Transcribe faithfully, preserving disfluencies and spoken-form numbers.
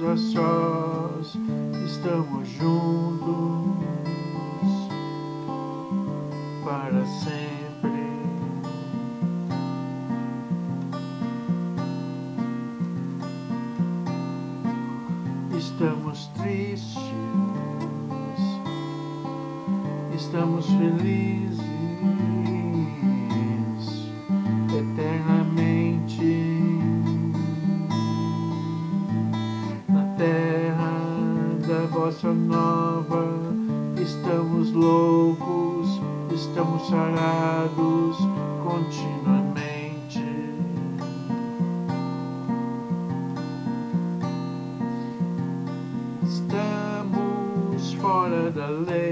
a sós, estamos juntos para sempre. Estamos tristes, estamos felizes eternamente na terra da bossa nova. Estamos loucos, estamos sarados continuamente. Estamos fora da lei.